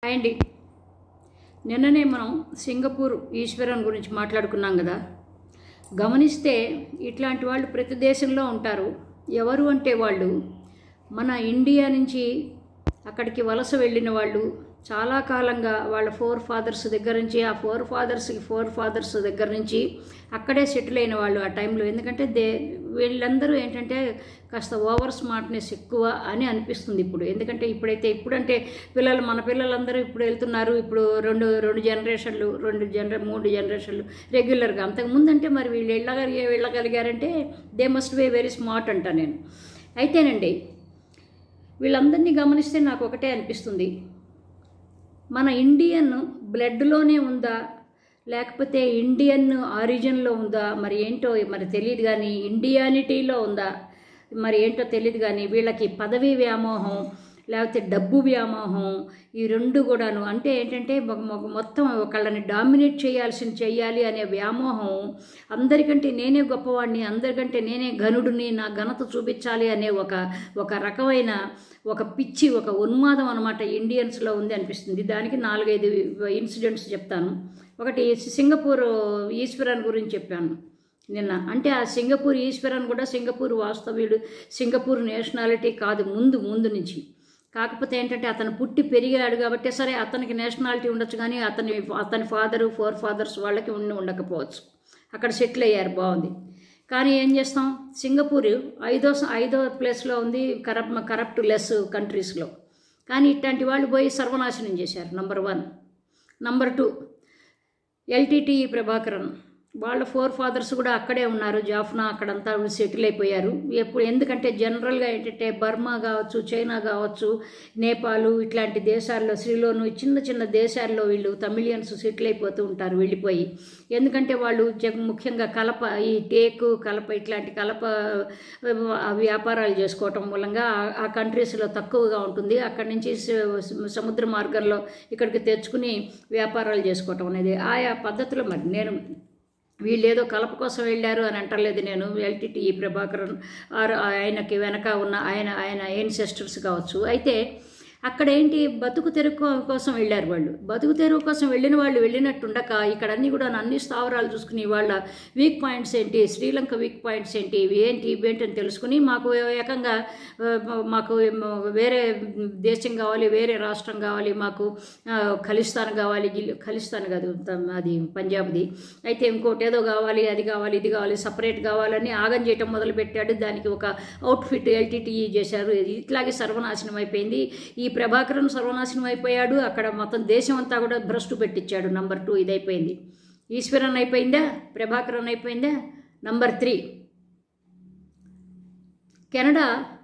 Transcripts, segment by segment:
అండి నిన్ననే మనం సింగపూర్ ఈశ్వరన్ గురించి మాట్లాడుకున్నాం కదా. గమనిస్తే ఇట్లాంటి వాళ్ళు ప్రతి దేశంలో ఉంటారు. ఎవరు అంటే వాళ్ళు మన ఇండియా నుంచి అక్కడికి వలస వెళ్ళిన వాళ్ళు, చాలా కాలంగా వాళ్ళ ఫోర్ ఫాదర్స్ దగ్గర నుంచి, ఆ ఫోర్ ఫాదర్స్ దగ్గర నుంచి అక్కడే సెటిల్ అయిన వాళ్ళు ఆ టైంలో. ఎందుకంటే వీళ్ళందరూ ఏంటంటే కాస్త ఓవర్ స్మార్ట్నెస్ ఎక్కువ అని అనిపిస్తుంది ఇప్పుడు. ఎందుకంటే ఇప్పుడంటే మన పిల్లలందరూ ఇప్పుడు వెళ్తున్నారు. ఇప్పుడు రెండు జనరేషన్లు, మూడు జనరేషన్లు రెగ్యులర్గా. అంతకుముందు అంటే మరి వీళ్ళు వెళ్ళగలిగారంటే they must be very smart అంట నేను. అయితేనండి వీళ్ళందరినీ గమనిస్తే నాకు ఒకటే అనిపిస్తుంది, మన ఇండియన్ బ్లడ్లోనే ఉందా లేకపోతే ఇండియన్ ఆరిజిన్లో ఉందా మరి ఏంటో మరి తెలియదు, కానీ ఇండియానిటీలో ఉందా మరి ఏంటో తెలియదు. కానీ వీళ్ళకి పదవీ వ్యామోహం లేకపోతే డబ్బు వ్యామోహం, ఈ రెండు కూడాను. అంటే ఏంటంటే మొత్తం ఒకళ్ళని డామినేట్ చేయాలి అనే వ్యామోహం, అందరికంటే నేనే గొప్పవాడిని, అందరికంటే నేనే ఘనుడిని, నా ఘనత చూపించాలి అనే ఒక రకమైన ఒక పిచ్చి, ఒక ఉన్మాదం అనమాట ఇండియన్స్లో ఉంది అనిపిస్తుంది. దానికి 4-5 ఇన్సిడెంట్స్ చెప్తాను. ఒకటి సింగపూర్ ఈశ్వరన్ గురించి చెప్పాను నిన్న. అంటే ఆ సింగపూర్ ఈశ్వరన్ కూడా సింగపూర్ వాస్తవ్యుడు, సింగపూర్ నేషనాలిటీ కాదు ముందు నుంచి. కాకపోతే ఏంటంటే అతను పుట్టి పెరిగాడు కాబట్టి సరే అతనికి నేషనాలిటీ ఉండొచ్చు, కానీ అతని ఫోర్ ఫాదర్స్ వాళ్ళకి ఉండకపోవచ్చు. అక్కడ సెటిల్ అయ్యారు, బాగుంది. కానీ ఏం చేస్తాం, సింగపూర్ ఐదో ప్లేస్లో ఉంది కరప్ట్ లెస్ కంట్రీస్లో. కానీ ఇట్లాంటి వాళ్ళు పోయి సర్వనాశనం చేశారు. నంబర్ 1. నంబర్ 2 ఎల్టీటీ ప్రభాకరన్, వాళ్ళ ఫోర్ ఫాదర్స్ కూడా అక్కడే ఉన్నారు. జాఫ్నా అక్కడంతా సెటిల్ అయిపోయారు. ఎందుకంటే జనరల్గా ఏంటంటే బర్మా కావచ్చు, చైనా కావచ్చు, నేపాల్ ఇట్లాంటి దేశాల్లో, శ్రీలోను చిన్న దేశాల్లో వీళ్ళు తమిళియన్స్ సెటిల్ అయిపోతూ ఉంటారు వెళ్ళిపోయి. ఎందుకంటే వాళ్ళు ముఖ్యంగా ఈ టేకు కలప ఇట్లాంటి వ్యాపారాలు చేసుకోవటం మూలంగా ఆ కంట్రీస్లో తక్కువగా ఉంటుంది. అక్కడి నుంచి సముద్ర మార్గంలో ఇక్కడికి తెచ్చుకుని వ్యాపారాలు చేసుకోవటం అనేది ఆయా పద్ధతిలో. మరి నేను వీళ్ళేదో కలప కోసం వెళ్ళారు అని అంటలేదు నేను. ఎల్టీటీ ప్రభాకరన్ ఆయనకి వెనక ఉన్న ఆయన ఎన్సెస్టర్స్ కావచ్చు. అయితే అక్కడ ఏంటి, బతుకు తెరువు కోసం వెళ్ళారు వాళ్ళు. బతుకు తెరువు కోసం వెళ్ళిన వాళ్ళు వెళ్ళినట్టుండక ఇక్కడ అన్నీ కూడా అన్ని స్థావరాలు చూసుకుని వాళ్ళ వీక్ పాయింట్స్ ఏంటి, శ్రీలంక వీక్ పాయింట్స్ ఏంటి అని తెలుసుకుని మాకు ఏకంగా మాకు వేరే దేశం కావాలి, వేరే రాష్ట్రం కావాలి, మాకు ఖలిస్తాన్ కావాలి, ఖలిస్తాన్ కాదు అది పంజాబ్ది, అయితే ఇంకోటి ఏదో కావాలి, అది కావాలి, ఇది కావాలి, సపరేట్ కావాలని ఆగం చేయటం మొదలుపెట్టాడు. దానికి ఒక అవుట్ఫిట్ ఎల్టీటీ చేశారు. ఇట్లాగే సర్వనాశనం అయిపోయింది. ఈ ప్రభాకరన్ సర్వనాశనం అయిపోయాడు. అక్కడ మొత్తం దేశం అంతా కూడా భ్రష్టు పెట్టించాడు. నంబర్ 2 ఇదైపోయింది. ఈశ్వరన్ అయిపోయిందా, ప్రభాకరన్ అయిపోయిందా. Number 3 Canada.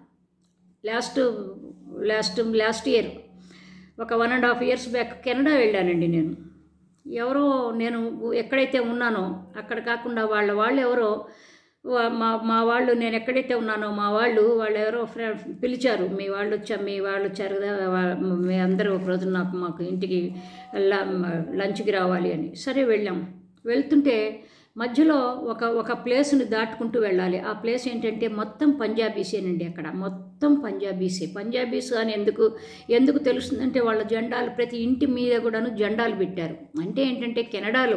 లాస్ట్ ఇయర్ ఒక 1.5 years బ్యాక్ కెనడా వెళ్ళానండి నేను. నేను ఎక్కడైతే ఉన్నానో అక్కడ కాకుండా వాళ్ళు ఎవరో మా వాళ్ళు, నేను ఎక్కడైతే ఉన్నానో మా వాళ్ళు ఎవరో పిలిచారు, మీ వాళ్ళు వచ్చారు కదా, మీ అందరూ ఒక రోజు మాకు ఇంటికి లంచ్కి రావాలి అని. సరే వెళ్ళాం. వెళ్తుంటే మధ్యలో ఒక ప్లేస్ని దాటుకుంటూ వెళ్ళాలి. ఆ ప్లేస్ ఏంటంటే మొత్తం పంజాబీసేనండి. అక్కడ మొత్తం పంజాబీస్ అని ఎందుకు తెలుస్తుందంటే వాళ్ళ జెండాలు ప్రతి ఇంటి మీద కూడాను జెండాలు పెట్టారు. అంటే ఏంటంటే కెనడాలో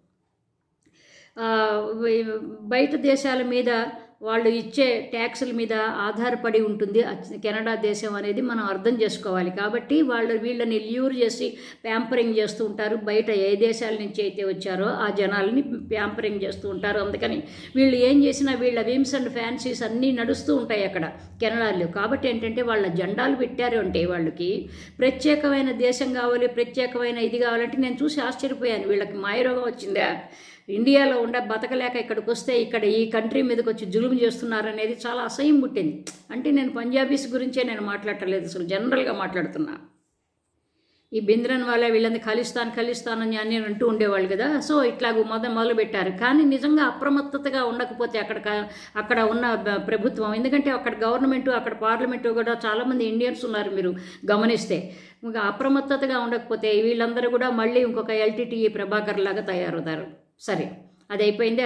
బయట దేశాల మీద వాళ్ళు ఇచ్చే ట్యాక్సుల మీద ఆధారపడి ఉంటుంది కెనడా దేశం అనేది మనం అర్థం చేసుకోవాలి. కాబట్టి వీళ్ళని ల్యూర్ చేసి ప్యాంపరింగ్ చేస్తూ ఉంటారు. బయట ఏ దేశాల నుంచి అయితే వచ్చారో ఆ జనాలని ప్యాంపరింగ్ చేస్తూ ఉంటారు. అందుకని వీళ్ళు ఏం చేసినా వీళ్ళ విమ్స్ అండ్ ఫ్యాన్సీస్ అన్నీ నడుస్తూ ఉంటాయి అక్కడ కెనడాలో. కాబట్టి ఏంటంటే వాళ్ళ జెండాలు పెట్టారు అంటే వాళ్ళకి ప్రత్యేకమైన దేశం కావాలి, ప్రత్యేకమైన ఇది కావాలంటే నేను చూసి ఆశ్చర్యపోయాను. వీళ్ళకి మాయరోగం వచ్చిందా, ఇండియాలో బతకలేక ఇక్కడికి వస్తే ఇక్కడ ఈ కంట్రీ మీదకి వచ్చి జులుము చేస్తున్నారు అనేది చాలా అసహ్యం పుట్టింది. అంటే నేను పంజాబీస్ గురించే నేను మాట్లాడలేదు, అసలు జనరల్గా మాట్లాడుతున్నా. ఈ బింద్రన్ వాళ్ళ వీళ్ళని ఖలిస్తాన్ అని అన్నీ అంటూ ఉండేవాళ్ళు కదా. సో ఇట్లాగ మొదలు పెట్టారు. కానీ నిజంగా అప్రమత్తతగా ఉండకపోతే అక్కడ ఉన్న ప్రభుత్వం, ఎందుకంటే అక్కడ గవర్నమెంటు, అక్కడ పార్లమెంటు కూడా చాలామంది ఇండియన్స్ ఉన్నారు మీరు గమనిస్తే. ఇంకా అప్రమత్తతగా ఉండకపోతే వీళ్ళందరూ కూడా మళ్ళీ ఇంకొక ఎల్టీటీ ప్రభాకర్ లాగా తయారవుతారు. సరే అది అయిపోయిందా.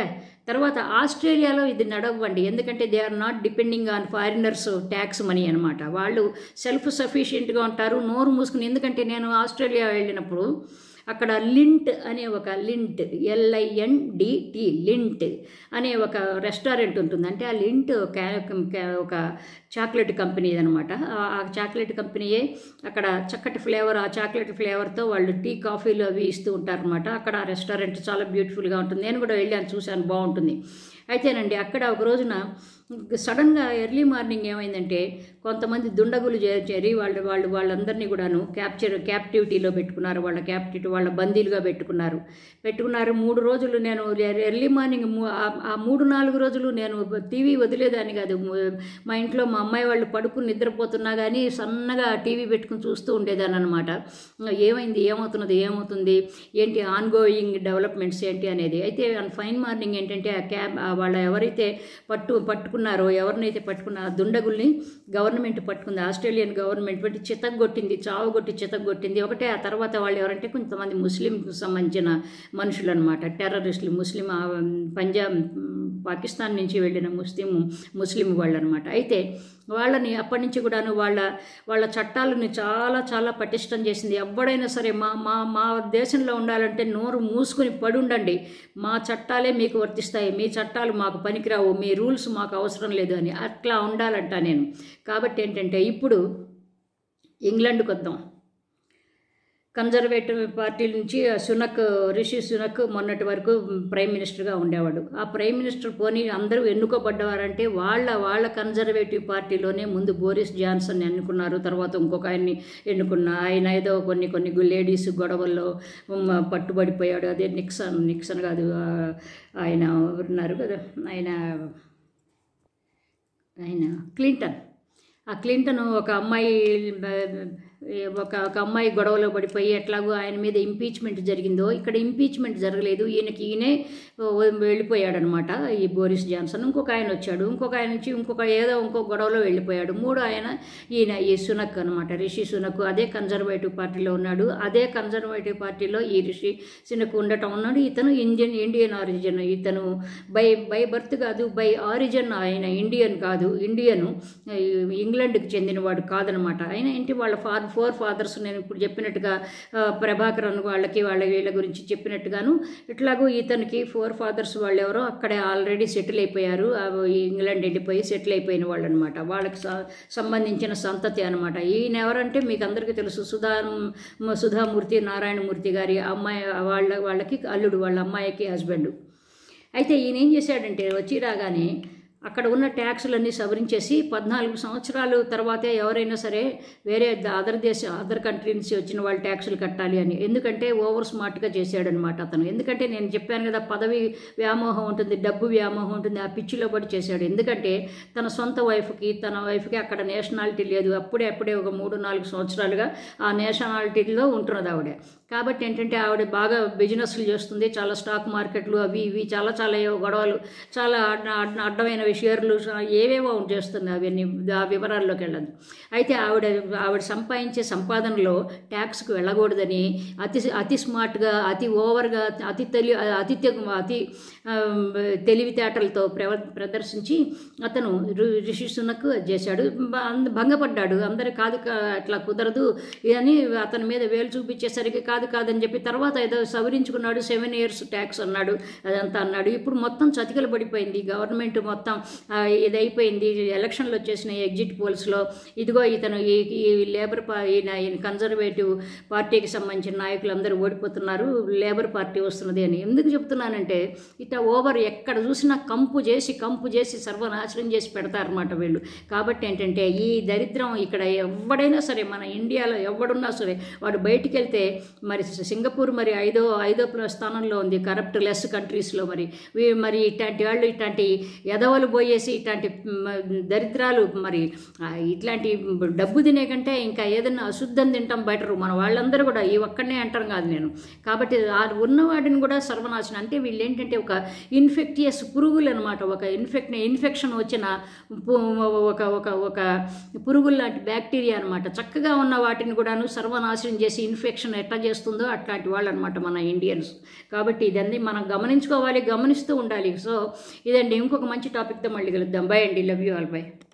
తర్వాత ఆస్ట్రేలియాలో ఇది నడవండి, ఎందుకంటే they are not depending on foreigners tax money అనమాట. వాళ్ళు సెల్ఫ్ సఫిషియెంట్గా ఉంటారు, నోరు మూసుకుని. ఎందుకంటే నేను ఆస్ట్రేలియా వెళ్ళినప్పుడు అక్కడ లింట్ అనే ఒక లింట్ LINDT లింట్ అనే ఒక రెస్టారెంట్ ఉంటుంది. అంటే ఆ లింట్ ఒక చాక్లెట్ కంపెనీ అనమాట. ఆ చాక్లెట్ కంపెనీయే అక్కడ చక్కటి ఫ్లేవర్, ఆ చాక్లెట్ ఫ్లేవర్తో వాళ్ళు టీ కాఫీలు అవి ఇస్తూ ఉంటారనమాట. అక్కడ ఆ రెస్టారెంట్ చాలా బ్యూటిఫుల్గా ఉంటుంది. నేను కూడా వెళ్ళాను, చూశాను, బాగుంటుంది. అయితేనండి అక్కడ ఒక రోజున సడన్గా ఎర్లీ మార్నింగ్ ఏమైందంటే కొంతమంది దుండగులు చేరి వాళ్ళందరినీ కూడాను క్యాప్టివిటీలో పెట్టుకున్నారు. వాళ్ళ బందీలుగా పెట్టుకున్నారు. 3 రోజులు నేను ఎర్లీ మార్నింగ్ ఆ 3-4 రోజులు నేను టీవీ వదిలేదాన్ని కాదు. మా ఇంట్లో మా అమ్మాయి వాళ్ళు పడుకుని నిద్రపోతున్నా కానీ సన్నగా టీవీ పెట్టుకుని చూస్తూ ఉండేదాన్ని అనమాట. ఏమైంది, ఏమవుతుంది ఏంటి, ఆన్గోయింగ్ డెవలప్మెంట్స్ ఏంటి అనేది. అయితే ఫైన్ మార్నింగ్ ఏంటంటే వాళ్ళ ఎవరైతే పట్టుకున్నారో, ఎవరినైతే పట్టుకున్నారో దుండగుల్ని గవర్నమెంట్ పట్టుకుంది. ఆస్ట్రేలియన్ గవర్నమెంట్ బట్టి చితగొట్టింది ఒకటే. ఆ తర్వాత వాళ్ళు ఎవరంటే కొంతమంది ముస్లింకు సంబంధించిన మనుషులు అనమాట, టెర్రరిస్టులు, పాకిస్తాన్ నుంచి వెళ్ళిన ముస్లిం వాళ్ళు అనమాట. అయితే వాళ్ళని అప్పటి నుంచి కూడాను వాళ్ళ చట్టాలను చాలా చాలా పటిష్టం చేసింది. ఎవడైనా సరే మా దేశంలో ఉండాలంటే నోరు మూసుకుని పడుండండి, మా చట్టాలే మీకు వర్తిస్తాయి, మీ చట్టాలు మాకు పనికిరావు, మీ రూల్స్ మాకు అవసరం లేదు అని అట్లా ఉండాలంట నేను. కాబట్టి ఏంటంటే ఇప్పుడు ఇంగ్లాండ్కి వద్దాం. కన్జర్వేటివ్ పార్టీ నుంచి రిషి సునక్ మొన్నటి వరకు ప్రైమ్ మినిస్టర్గా ఉండేవాడు. ఆ ప్రైమ్ మినిస్టర్ పోనీ అందరూ ఎన్నుకోబడ్డవారంటే వాళ్ళ కన్జర్వేటివ్ పార్టీలోనే ముందు బోరిస్ జాన్సన్ ఎన్నుకున్నారు, తర్వాత ఇంకొక ఆయన్ని ఆయన ఏదో కొన్ని లేడీస్ గొడవల్లో పట్టుబడిపోయాడు. అదే నిక్సన్ కాదు, ఆయన ఉన్నారు కదా, ఆయన క్లింటన్. ఆ క్లింటన్ ఒక అమ్మాయి గొడవలో పడిపోయి ఎట్లాగో ఆయన మీద ఇంపీచ్మెంట్ జరిగిందో, ఇక్కడ ఇంపీచ్మెంట్ జరగలేదు, ఈయనే వెళ్ళిపోయాడనమాట ఈ బోరిస్ జాన్సన్. ఇంకొక ఆయన వచ్చాడు, ఇంకొక ఆయన నుంచి ఇంకో గొడవలో వెళ్ళిపోయాడు. ఈయన ఈ సునక్ అనమాట, రిషి సునక్. అదే కన్జర్వేటివ్ పార్టీలో ఉన్నాడు. అదే కన్జర్వేటివ్ పార్టీలో ఈ రిషి సునక్ ఉన్నాడు. ఇతను ఇండియన్ ఆరిజిన్, ఇతను బై బర్త్ కాదు, బై ఆరిజిన్ ఆయన ఇండియన్ కాదు, ఇంగ్లాండ్కి చెందినవాడు కాదనమాట. ఆయన ఏంటి వాళ్ళ 4 ఫాదర్స్, నేను ఇప్పుడు చెప్పినట్టుగా ప్రభాకరన్ వీళ్ళ గురించి చెప్పినట్టుగాను ఇట్లాగూ ఇతనికి 4 ఫాదర్స్ వాళ్ళు ఎవరో అక్కడే ఆల్రెడీ సెటిల్ అయిపోయారు, ఇంగ్లాండ్ వెళ్ళిపోయి సెటిల్ అయిపోయిన వాళ్ళు అనమాట. వాళ్ళకి సంబంధించిన సంతతి అనమాట. ఈయన ఎవరంటే మీకు అందరికీ తెలుసు, సుధామూర్తి నారాయణమూర్తి గారి అమ్మాయి, వాళ్ళకి అల్లుడు, వాళ్ళ అమ్మాయికి హస్బెండ్. అయితే ఈయన ఏం చేశాడంటే వచ్చి రాగానే అక్కడ ఉన్న ట్యాక్సులన్నీ సవరించేసి 14 సంవత్సరాలు తర్వాతే ఎవరైనా సరే వేరే అదర్ కంట్రీ నుంచి వచ్చిన వాళ్ళు ట్యాక్సులు కట్టాలి అని. ఎందుకంటే ఓవర్ స్మార్ట్గా చేశాడనమాట అతను. ఎందుకంటే నేను చెప్పాను కదా, పదవి వ్యామోహం ఉంటుంది, డబ్బు వ్యామోహం ఉంటుంది, ఆ పిచ్చిలో పడి చేశాడు. ఎందుకంటే తన సొంత తన వైఫ్కి అక్కడ నేషనాలిటీ లేదు. అప్పుడే ఒక 3-4 సంవత్సరాలుగా ఆ నేషనాలిటీలో ఉంటున్నది ఆవిడ. కాబట్టి ఏంటంటే ఆవిడ బాగా బిజినెస్లు చేస్తుంది, చాలా స్టాక్ మార్కెట్లు అవి ఇవి చాలా గొడవలు, చాలా అడ్డమైన షేర్లు ఏవేవో చేస్తుంది. అవన్నీ ఆ వివరాల్లోకి వెళ్ళదు. అయితే ఆవిడ సంపాదించే సంపాదనలో ట్యాక్స్కి వెళ్ళకూడదని అతి స్మార్ట్గా, అతి ఓవర్గా, అతి తెలివితేటలతో ప్రదర్శించి అతను రిషి సునక్ చేశాడు. భంగపడ్డాడు. అందరూ కాదు అట్లా కుదరదు అని అతని మీద వేలు చూపించేసరికి కాదని చెప్పి తర్వాత ఏదో సవరించుకున్నాడు. 7 years ట్యాక్స్ అన్నాడు, అదంతా అన్నాడు. ఇప్పుడు మొత్తం చతికిల పడిపోయింది గవర్నమెంట్, మొత్తం ఇదైపోయింది. ఎలక్షన్లు వచ్చేసినాయి ఎగ్జిట్ పోల్స్లో. ఇదిగో ఇతను ఈ ఈయన కన్జర్వేటివ్ పార్టీకి సంబంధించిన నాయకులందరూ ఓడిపోతున్నారు, లేబర్ పార్టీ వస్తున్నది అని. ఎందుకు చెప్తున్నానంటే ఇట్లా ఓవర్ ఎక్కడ చూసినా కంపు చేసి సర్వనాశనం చేసి పెడతారన్నమాట వీళ్ళు. కాబట్టి ఏంటంటే ఈ దరిద్రం ఇక్కడ ఎవడైనా సరే, మన ఇండియాలో ఎవడున్నా సరే, వాడు బయటికి వెళ్తే మరి సింగపూర్ మరి ఐదో స్థానంలో ఉంది కరప్ట్ లెస్ కంట్రీస్లో. మరి ఇట్లాంటి వాళ్ళు, ఇట్లాంటి ఎదవలు పోయేసి ఇట్లాంటి దరిద్రాలు మరి ఇట్లాంటి డబ్బు తినే కంటే ఇంకా ఏదైనా అశుద్ధం తింటాం బెటరు. మన వాళ్ళందరూ కూడా ఈ ఒక్కడనే అంటారు కాదు నేను. కాబట్టి ఉన్నవాడిని కూడా సర్వనాశనం. అంటే వీళ్ళు ఏంటంటే ఒక ఇన్ఫెక్టియస్ పురుగులు అనమాట. ఒక ఇన్ఫెక్షన్ వచ్చిన ఒక ఒక ఒక పురుగులు లాంటి బ్యాక్టీరియా అనమాట. చక్కగా ఉన్న వాటిని కూడాను సర్వనాశనం చేసి ఇన్ఫెక్షన్ ఎట్లా చేస్తుందో అట్లాంటి వాళ్ళు అనమాట మన ఇండియన్స్. కాబట్టి ఇదన్నీ మనం గమనించుకోవాలి, గమనిస్తూ ఉండాలి. సో ఇదండి, ఇంకొక మంచి టాపిక్తో మళ్ళీ కలుద్దాం. బై అండి, లవ్ యూ ఆల్, బై.